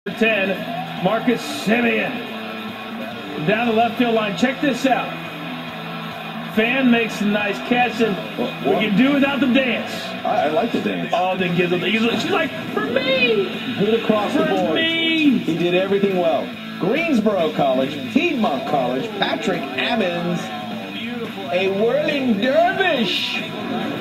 10, Marcus Simeon. Down the left field line. Check this out. Fan makes a nice catch, and we can do without the dance. I like the dance. Oh, then gives him. She's like, for me. Good across the board. For me. He did everything well. Greensboro College, Piedmont College, Patrick Ammons, a whirling dervish.